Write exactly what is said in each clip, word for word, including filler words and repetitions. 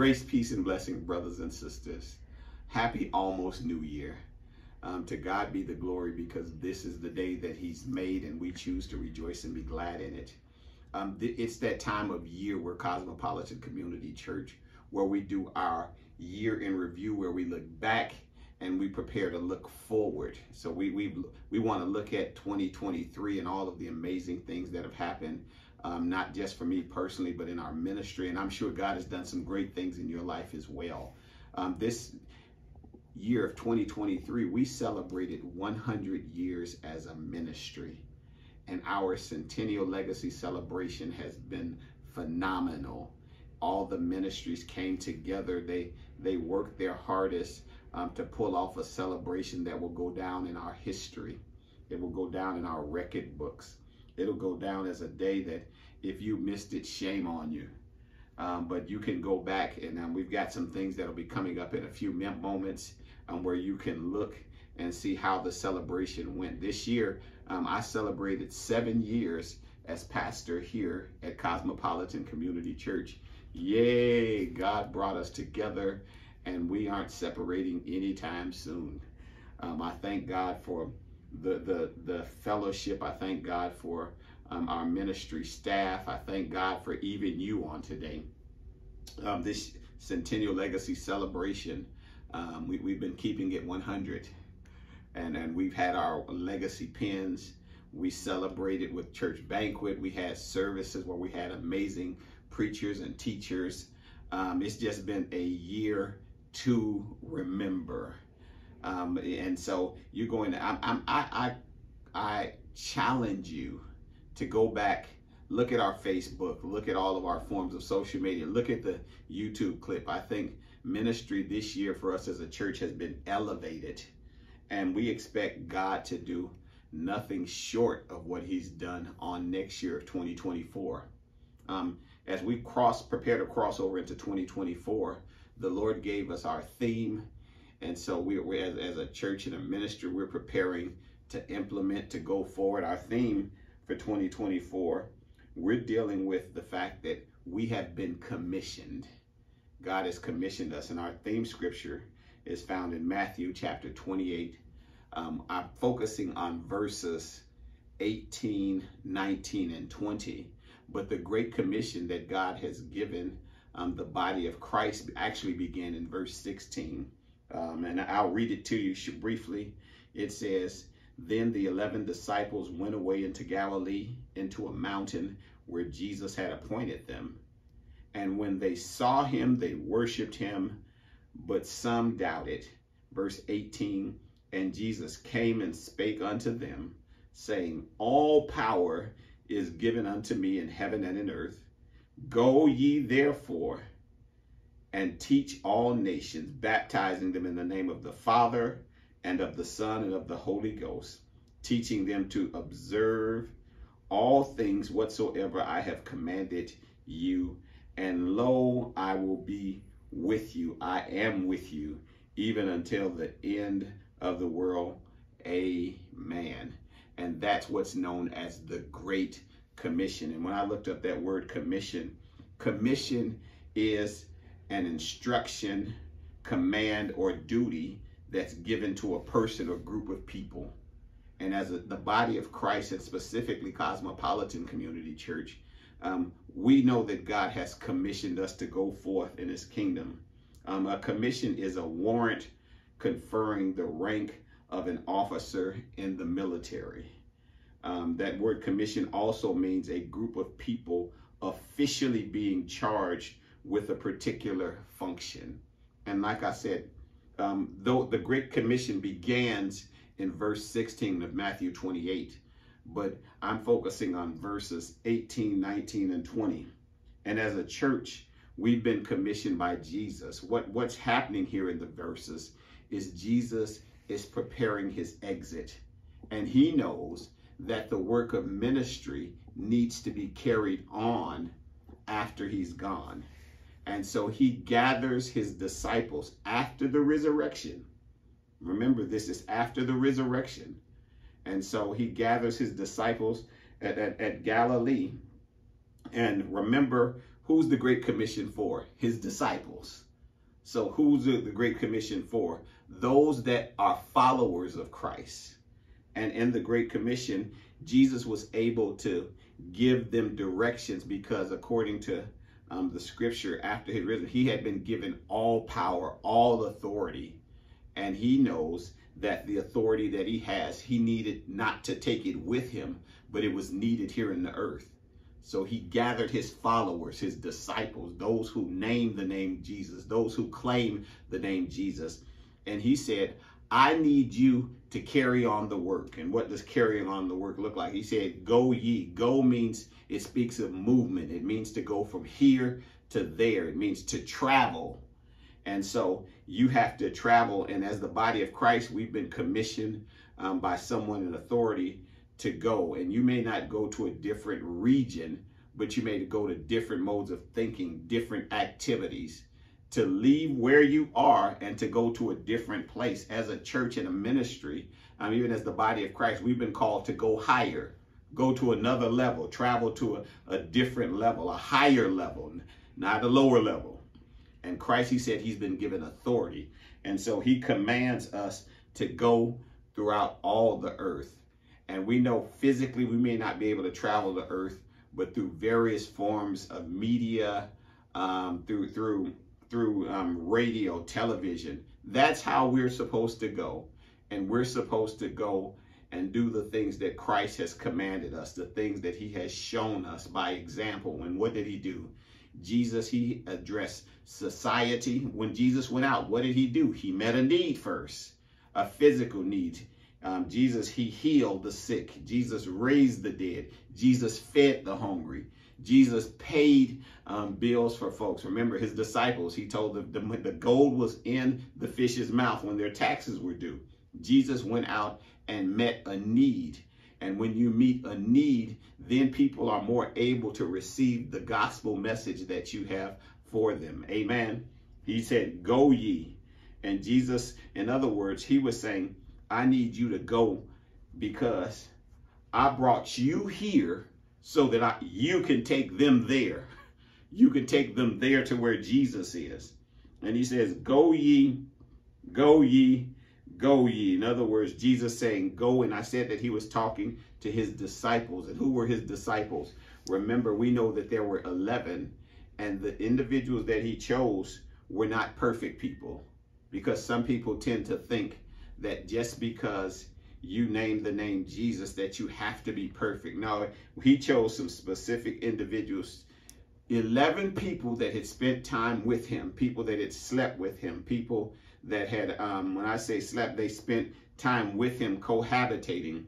Grace, peace, and blessing, brothers and sisters. Happy almost New Year. Um, to God be the glory, because this is the day that he's made and we choose to rejoice and be glad in it. Um, th it's that time of year where Cosmopolitan Community Church, where we do our year in review, where we look back and we prepare to look forward. So we we we want to look at twenty twenty-three and all of the amazing things that have happened, um, not just for me personally, but in our ministry. And I'm sure God has done some great things in your life as well. Um, this year of twenty twenty-three, we celebrated one hundred years as a ministry. And our Centennial Legacy celebration has been phenomenal. All the ministries came together. They they worked their hardest um, to pull off a celebration that will go down in our history. It will go down in our record books. It'll go down as a day that if you missed it, shame on you. Um, but you can go back, and um, we've got some things that'll be coming up in a few moments um, where you can look and see how the celebration went. This year, um, I celebrated seven years as pastor here at Cosmopolitan Community Church. Yay, God brought us together, and we aren't separating anytime soon. Um, I thank God for the, the, the fellowship. I thank God for um, our ministry staff. I thank God for even you on today. Um, this Centennial Legacy celebration, um, we, we've been keeping it one hundred. And, and we've had our legacy pins. We celebrated with church banquet. We had services where we had amazing preachers and teachers. Um, it's just been a year to remember. Um, and so you're going to, I'm, I'm, I, I, I challenge you to go back, look at our Facebook, look at all of our forms of social media, look at the YouTube clip. I think ministry this year for us as a church has been elevated. And we expect God to do nothing short of what he's done on next year of twenty twenty-four. Um, as we cross, prepare to cross over into twenty twenty-four, the Lord gave us our theme. And so we, we as, as a church and a ministry, we're preparing to implement, to go forward. Our theme for twenty twenty-four, we're dealing with the fact that we have been commissioned. God has commissioned us, and our theme scripture is found in Matthew chapter twenty-eight. Um, I'm focusing on verses eighteen, nineteen, and twenty. But the Great Commission that God has given um, the body of Christ actually began in verse sixteen. Um, and I'll read it to you briefly. It says, "Then the eleven disciples went away into Galilee, into a mountain where Jesus had appointed them. And when they saw him, they worshiped him, but some doubted." Verse eighteen, "And Jesus came and spake unto them, saying, All power is given unto me in heaven and in earth. Go ye therefore and teach all nations, baptizing them in the name of the Father and of the Son and of the Holy Ghost, teaching them to observe all things whatsoever I have commanded you. And lo, I will be with you. I am with you, even until the end of the world. Amen." And that's what's known as the Great Commission. And when I looked up that word commission, commission is an instruction, command, or duty that's given to a person or group of people. And as a, the body of Christ, and specifically Cosmopolitan Community Church, um, we know that God has commissioned us to go forth in his kingdom. Um, a commission is a warrant conferring the rank of an officer in the military. Um, that word commission also means a group of people officially being charged with a particular function. And like I said, um, though the Great Commission begins in verse sixteen of Matthew twenty-eight, but I'm focusing on verses eighteen, nineteen, and twenty. And as a church, we've been commissioned by Jesus. What, what's happening here in the verses is Jesus is preparing his exit. And he knows that the work of ministry needs to be carried on after he's gone. And so he gathers his disciples after the resurrection. Remember, this is after the resurrection. And so he gathers his disciples at, at, at Galilee. And remember who's the Great Commission for? His disciples. So who's the, the Great Commission for? Those that are followers of Christ. And in the Great Commission, Jesus was able to give them directions because according to um, the scripture, after he risen, he had been given all power, all authority. And he knows that the authority that he has, he needed not to take it with him, but it was needed here in the earth. So he gathered his followers, his disciples, those who name the name Jesus, those who claim the name Jesus. And he said, I need you to carry on the work. And what does carrying on the work look like? He said, go ye. Go means, it speaks of movement. It means to go from here to there. It means to travel. And so you have to travel. And as the body of Christ, we've been commissioned um, by someone in authority to go. And you may not go to a different region, but you may go to different modes of thinking, different activities, to leave where you are and to go to a different place. As a church and a ministry, um, even as the body of Christ, we've been called to go higher, go to another level, travel to a, a different level, a higher level, not a lower level. And Christ, he said he's been given authority. And so he commands us to go throughout all the earth. And we know physically we may not be able to travel the earth, but through various forms of media, um, through through through um, radio, television, that's how we're supposed to go. And we're supposed to go and do the things that Christ has commanded us, the things that he has shown us by example. And what did he do? Jesus, he addressed society. When Jesus went out, what did he do? He met a need first, a physical need. Um, Jesus, he healed the sick. Jesus raised the dead. Jesus fed the hungry. Jesus paid um, bills for folks. Remember his disciples, he told them the, the gold was in the fish's mouth when their taxes were due. Jesus went out and met a need. And when you meet a need, then people are more able to receive the gospel message that you have for them. Amen. He said, go ye. And Jesus, in other words, he was saying, I need you to go because I brought you here so that I, you can take them there. You can take them there to where Jesus is. And he says, go ye, go ye, go ye. In other words, Jesus saying, go. And I said that he was talking to his disciples. And who were his disciples? Remember, we know that there were eleven. And the individuals that he chose were not perfect people. Because some people tend to think that just because you name the name Jesus, that you have to be perfect. No, he chose some specific individuals, eleven people that had spent time with him, people that had slept with him, people that had, um, when I say slept, they spent time with him cohabitating.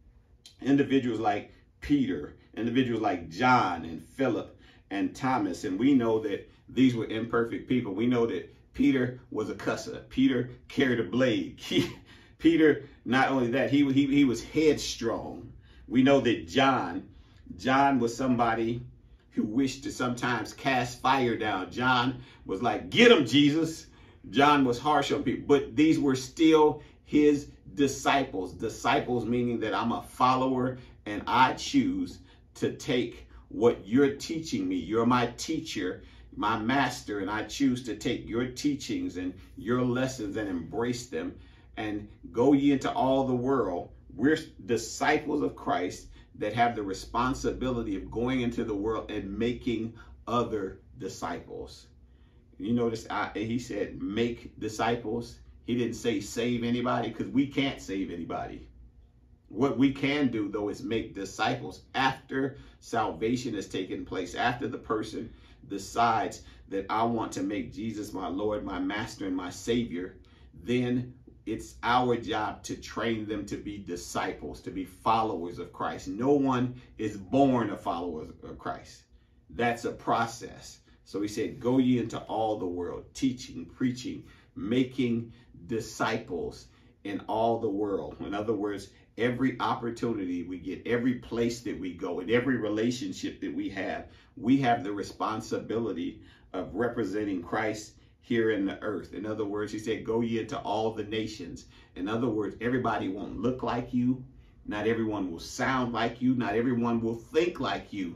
Individuals like Peter, individuals like John and Philip and Thomas. And we know that these were imperfect people. We know that Peter was a cusser. Peter carried a blade. He, Peter, not only that, he, he, he was headstrong. We know that John, John was somebody who wished to sometimes cast fire down. John was like, get him, Jesus. John was harsh on people, but these were still his disciples. Disciples meaning that I'm a follower and I choose to take what you're teaching me. You're my teacher, my master, and I choose to take your teachings and your lessons and embrace them and go ye into all the world. We're disciples of Christ that have the responsibility of going into the world and making other disciples. You notice I, he said, make disciples. He didn't say save anybody, because we can't save anybody. What we can do, though, is make disciples after salvation has taken place, after the person decides that I want to make Jesus my Lord, my master, and my Savior. Then it's our job to train them to be disciples, to be followers of Christ. No one is born a follower of Christ. That's a process. So he said, go ye into all the world, teaching, preaching, making disciples in all the world. In other words, every opportunity we get, every place that we go, and every relationship that we have, we have the responsibility of representing Christ here in the earth. In other words, he said, go ye into all the nations. In other words, everybody won't look like you. Not everyone will sound like you. Not everyone will think like you.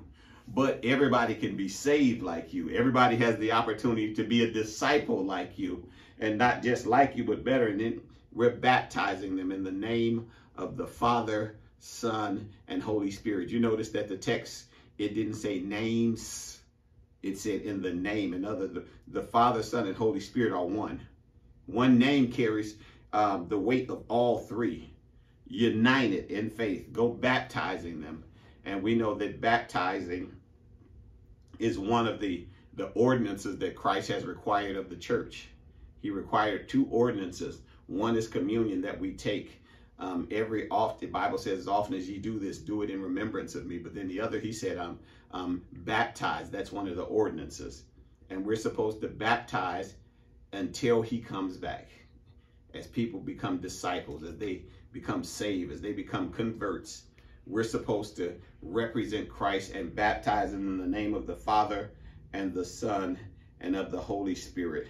but everybody can be saved like you. Everybody has the opportunity to be a disciple like you, and not just like you, but better. And then we're baptizing them in the name of the Father, Son, and Holy Spirit. You notice that the text, it didn't say names. It said in the name. In other, the, the Father, Son, and Holy Spirit are one. One name carries um, the weight of all three. United in faith. Go baptizing them. And we know that baptizing is one of the, the ordinances that Christ has required of the church. He required two ordinances. One is communion that we take um, every often. The Bible says, as often as ye do this, do it in remembrance of me. But then the other, he said, um, um, baptize. That's one of the ordinances. And we're supposed to baptize until he comes back. As people become disciples, as they become saved, as they become converts, we're supposed to represent Christ and baptize him in the name of the Father and the Son and of the Holy Spirit.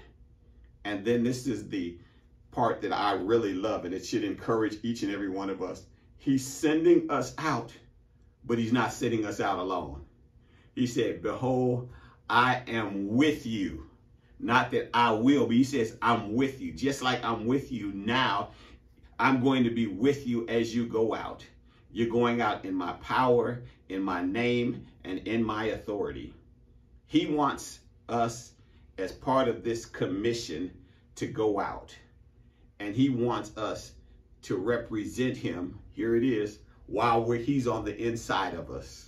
And then this is the part that I really love, and it should encourage each and every one of us. He's sending us out, but he's not sending us out alone. He said, behold, I am with you. Not that I will, but he says, I'm with you. Just like I'm with you now, I'm going to be with you as you go out. You're going out in my power, in my name, and in my authority. He wants us, as part of this commission, to go out. And he wants us to represent him, here it is, while we're, he's on the inside of us.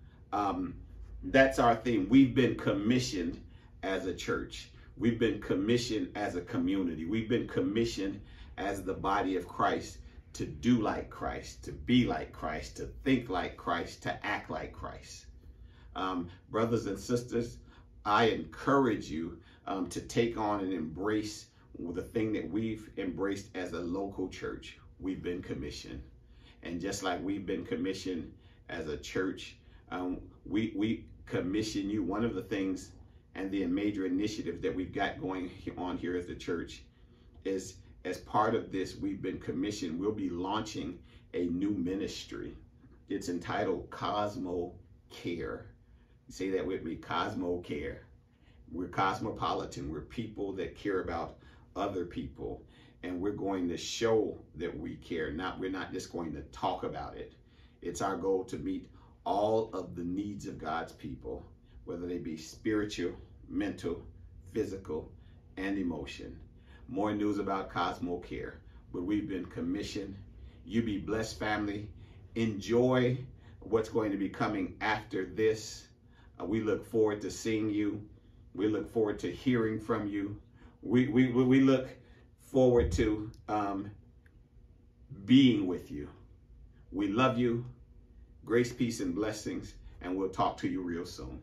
Um, that's our theme. We've been commissioned as a church. We've been commissioned as a community. We've been commissioned as the body of Christ to do like Christ, to be like Christ, to think like Christ, to act like Christ. Um, brothers and sisters, I encourage you um, to take on and embrace the thing that we've embraced as a local church. We've been commissioned. And just like we've been commissioned as a church, um, we, we commission you. One of the things and the major initiatives that we've got going on here as the church is, as part of this, we've been commissioned. We'll be launching a new ministry. It's entitled Cosmo Care. Say that with me, Cosmo Care. We're cosmopolitan. We're people that care about other people, and we're going to show that we care. Not, we're not just going to talk about it. It's our goal to meet all of the needs of God's people, whether they be spiritual, mental, physical, and emotion. More news about Cosmo Care, but we've been commissioned. You be blessed, family. Enjoy what's going to be coming after this. Uh, we look forward to seeing you. We look forward to hearing from you. We, we, we look forward to um, being with you. We love you. Grace, peace, and blessings, and we'll talk to you real soon.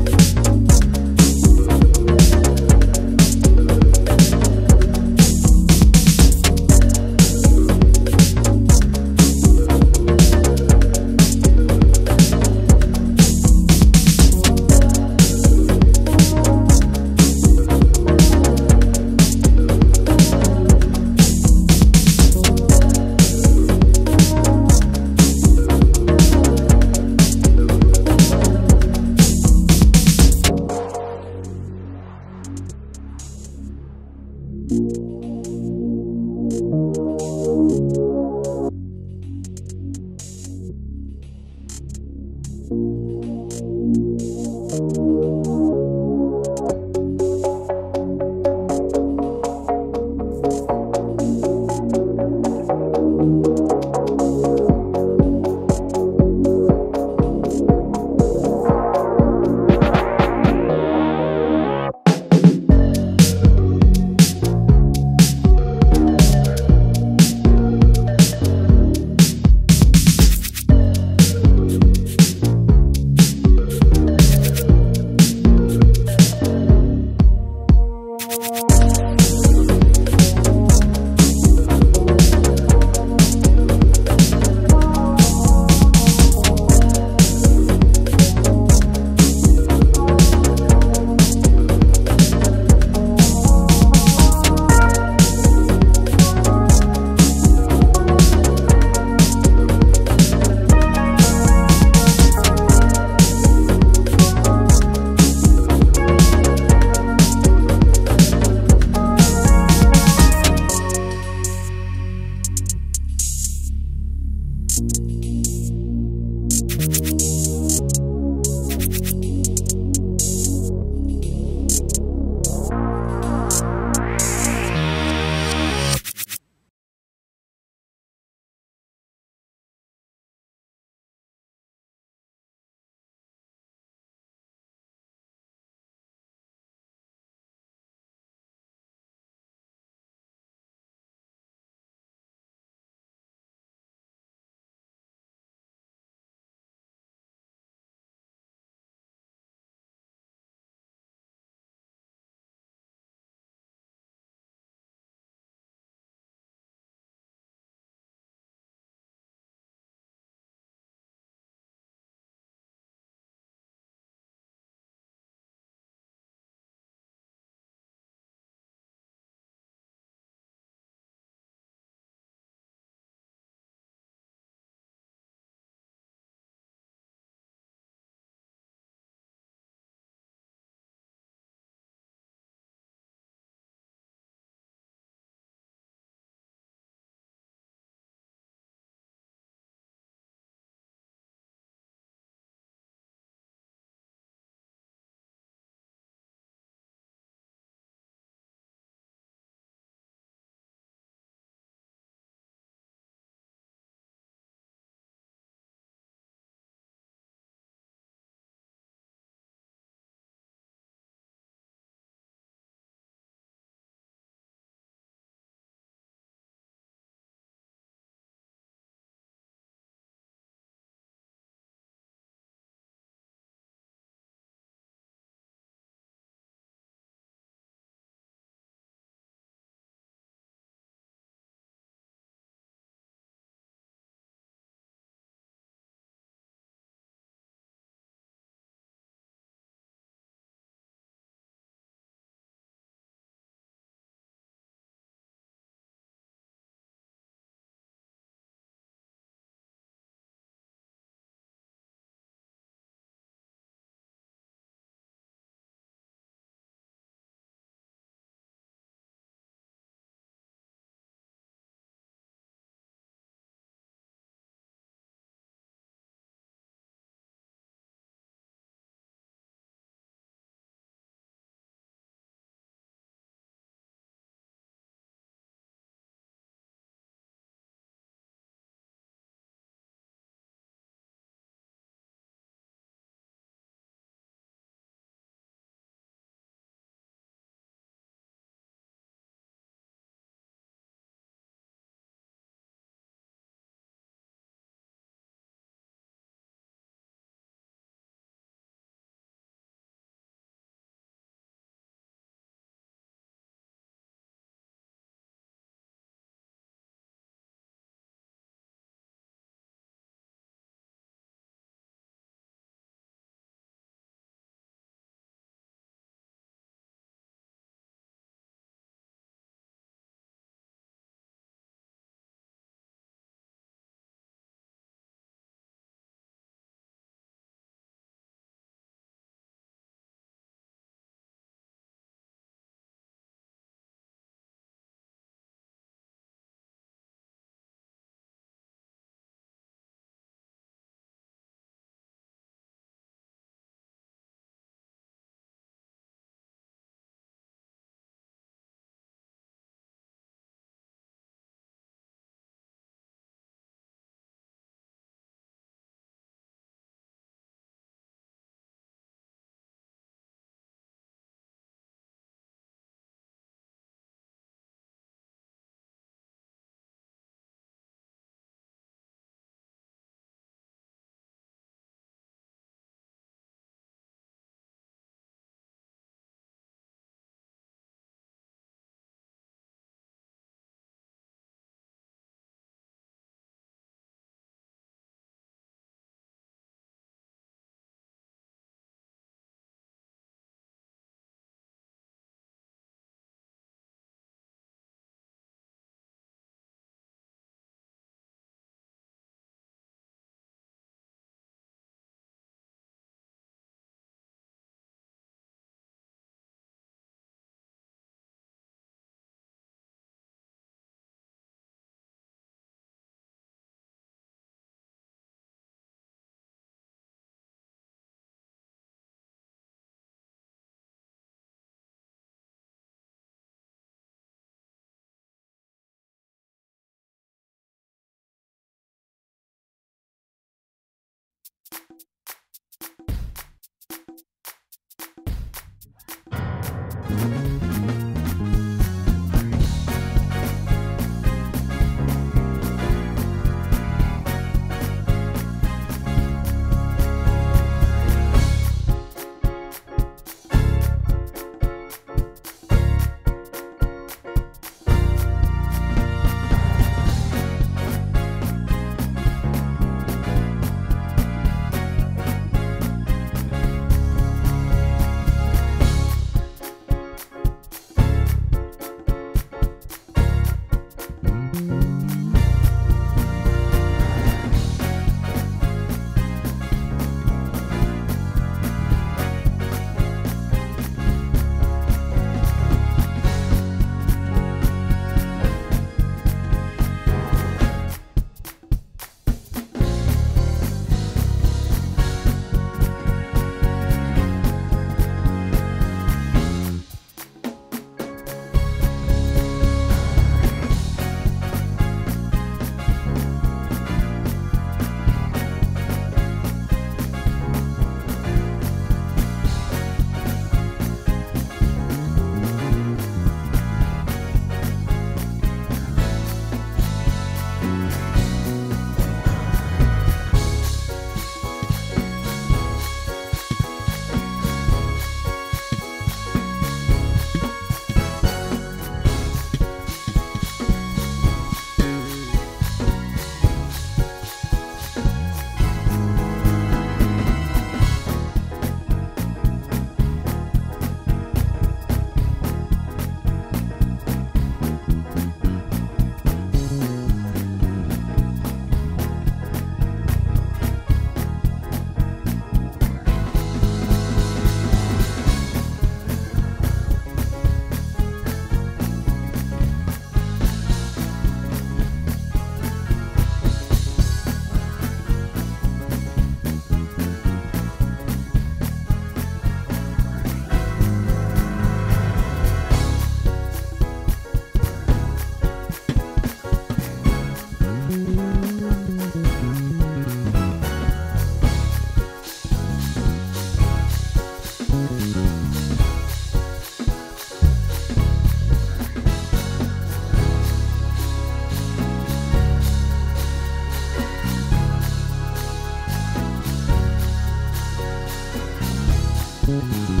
Bye.